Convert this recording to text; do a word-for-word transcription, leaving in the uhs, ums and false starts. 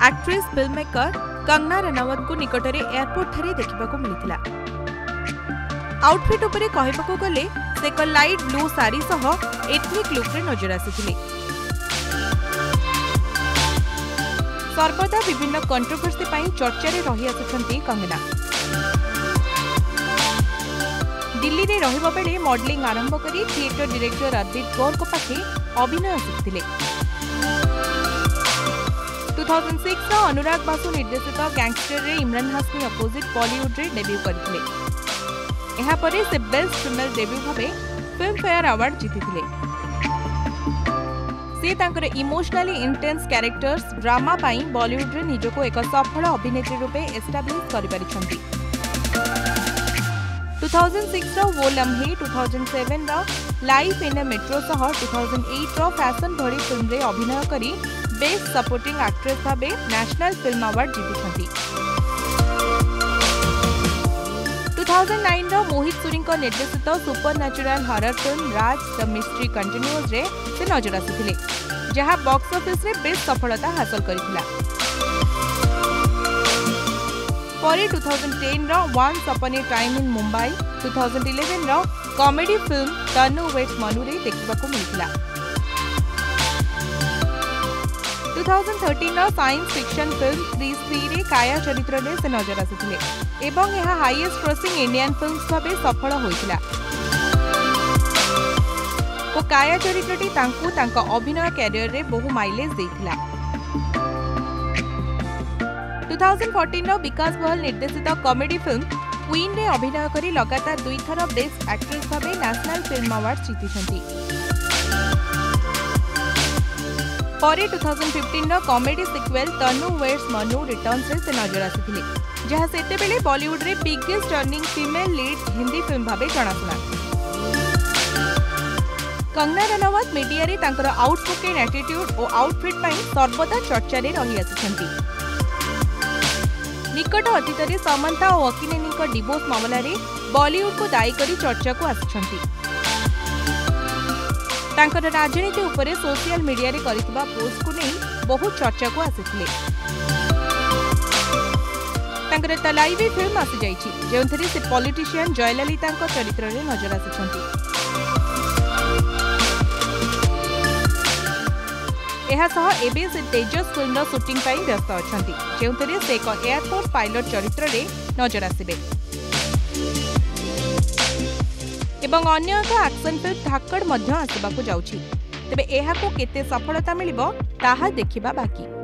Actress film maker Kangana Ranaut को निकटरे airport ठारे देखा मिलता। आउटफिट उपरे कहबाकू गले से एक लाइट ब्लू साड़ी सह एथनिक लुक रे नजर आसिथिले। सर्वदा विभिन्न कंट्रोवर्सी पई चर्चा रे रही आछंती कंगना। दिल्ली रे रहिबा बेले मॉडलिंग आरंभ करी थिएटर डायरेक्टर अद्वित गौर को पाखे अभिनय शिखिथिले। दो हज़ार छह रो अनुराग बासु निर्देशित गैंगस्टर रे इमरान हाशमी अपोजिट बॉलीवुड रे डेब्यू करथिले। एहा परे से बेस्ट फीमेल डेब्यू भाबे फिल्म फेयर अवार्ड जीतिथिले। से तांकर इमोशनली इंटेंस कैरेक्टर्स ड्रामा पाई बॉलीवुड रे निजको एक सफल अभिनेत्री रूपे एस्टाब्लिश करि पारिछंती। दो हज़ार छह रो वो लम्हे, दो हज़ार सात रो लाइफ इन ए मेट्रो सह दो हज़ार आठ रो फैशन भरी फिल्म रे अभिनय करी बेस्ट सपोर्टिंग एक्ट्रेस भाबे नेशनल फिल्म अवार्ड जीतिछंती। दो हज़ार नौ रो मोहित सूरी निर्देशित super natural horror film Raaz the mystery continues रे से नजर आसिथिले, जहां बॉक्स ऑफिस रे बेस्ट सफलता हासिल करिथिला। परे दो हज़ार दस रो once upon a time in Mumbai, दो हज़ार ग्यारह रो comedy film Tanu weds Manu रे देखिबाकू मिलिथिला। दो हज़ार तेरह रो science fiction film Krrish three रे काया चरित्र रे से नजर आसिथिले एवं यह हाईएस्ट ग्रोसिंग इंडियन फिल्म्स भाबे सफल होइथिला। ओ काया चरित्रटी तांकू तांका अभिनय कैरियर रे बहु माइलेज देथिला। दो हज़ार चौदह रो विकास बहल निर्देशित कॉमेडी फिल्म क्वीन रे अभिनय करी लगातार दुई थर बेस्ट एक्ट्रेस भाबे नेशनल फिल्म अवार्ड जीतिछंती। परे दो हज़ार पंद्रह रो comedy sequel Tanu weds Manu returns रे से नजर आसिथिले, जहां सेते बेले बॉलीवुड रे biggest earning female lead Hindi film भाबे जणाशुना। कंगना रनावत मीडिया रे तांकर आउटस्पोकन एटीट्यूड और आउटफिट पई सर्वदा चर्चा रे रही आछंती। निकट अतीत रे समंता और अकिनेनी को डिवोर्स मामला रे बॉलीवुड को दायी करी चर्चा को आछंती। तांकर राजनीति उपरे सोशल मीडिया रे करितबा पोस्ट को नहीं बहुत चर्चा को आसिथिले। तांकर तलाइवी फिल्म आसी जाइछि, जेउथरे से पॉलिटिशियन जयललिता को चरित्र रे नजर आछंती। एहा सह एबे से तेजस फिल्म रो शूटिंग पई व्यस्त अछंती, जेउथरे से एक एयरपोर्ट पायलट चरित्र रे नजर आसिबे एवं अन्य एक एक्शन फिल्म धाकड़ मध्य आसबाकू जाउछि। तेबे एहाको केते सफलता मिलिबो ताहा देखिबा बाकी।